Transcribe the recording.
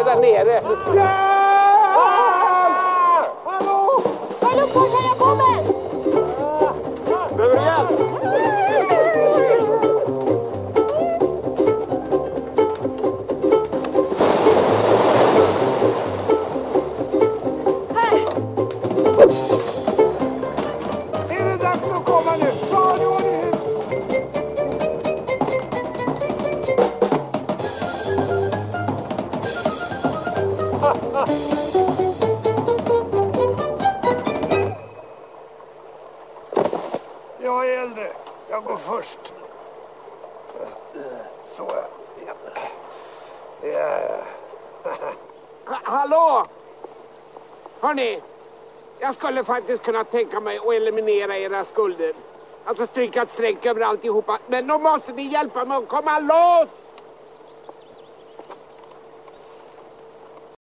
där nere. Hallå! Hallå, Porsa, jag kommer! Behöver du hjälp? Här! Är det dags att komma nu? Ta nu i hus! Jag är äldre. Jag går först. Så. Ja. Hallå! Hörrni, jag skulle faktiskt kunna tänka mig att eliminera era skulder. Alltså stryka ett streck över alltihopa. Men då måste ni hjälpa mig att komma loss!